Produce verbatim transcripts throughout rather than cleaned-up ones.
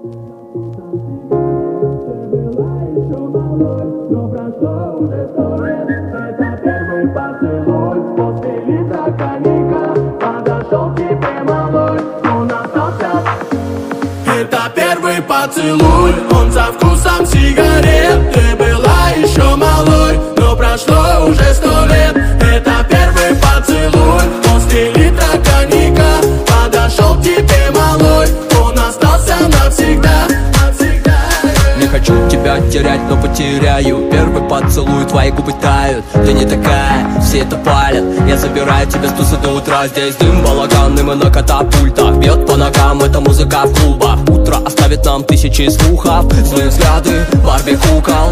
Это первый поцелуй, он со вкусом сигарет. Ты была еще малой, но прошло уже сто лет. Это первый поцелуй, после литра коньяка. Подошел к тебе малой, он остался навсегда, навсегда. Не хочу тебя терять, но потеряю. Первый поцелуй, твои губы тают. Ты не такая, все это палят. Я забираю тебя с тусы до утра. Здесь дым, балаган, и мы на катапультах. Бьет по ногам, это музыка в клубах. Утро оставит нам тысячи слухов. Злые взгляды, Барби кукол.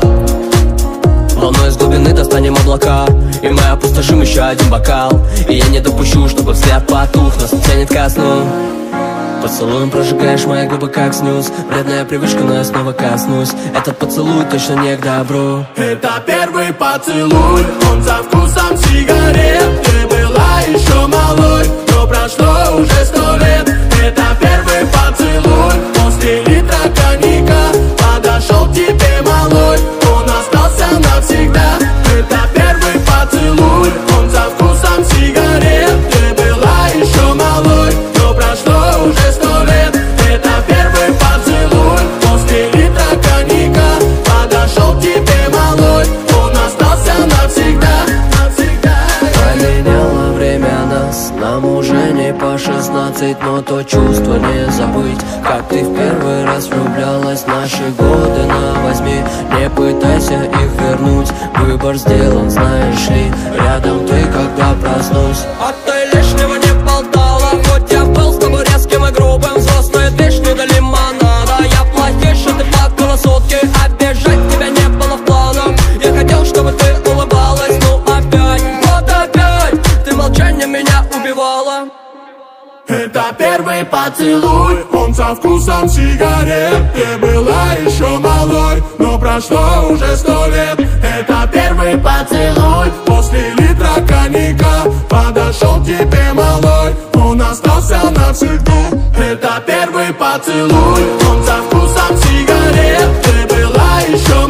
Волной из глубины достанем облака, и мы опустошим еще один бокал. И я не допущу, чтобы взгляд потух, нас тянет ко сну. Поцелуем прожигаешь мои губы как снюс. Вредная привычка, но я снова коснусь. Этот поцелуй точно не к добру. Это первый поцелуй, он со вкусом сигарет. Ты была еще малой, но прошло уже сто лет. Это первый поцелуй, после литра коньяка. Подошел к тебе малой, он остался навсегда. Это первый поцелуй, он со вкусом сигарет. Ты была еще малой, но прошло уже сто лет. Это первый поцелуй, после литра коньяка. Подошел к тебе малой, он остался навсегда, навсегда. Поменяло время нас, нам уже не по шестнадцать. Но то чувство не забыть, как ты в первый раз влюблялась. Наши годы на возьми, не пытайся их вернуть. Выбор сделан, знаешь ли, рядом ты, когда проснусь. А ты лишнего не болтала, хоть я был с тобой резким и грубым. Взрослая вещь не до лимонада. Я плохише, ты плакала сутки, обижать тебя не было в планах. Я хотел, чтобы ты улыбалась, ну опять, вот опять. Ты молчанием меня убивала. Это первый поцелуй, он со вкусом сигарет. Ты была еще малой, но прошло уже сто лет. Это первый поцелуй, после литра коньяка. Подошел к тебе малой, он остался навсегда. Это первый поцелуй, он со вкусом сигарет. Ты была еще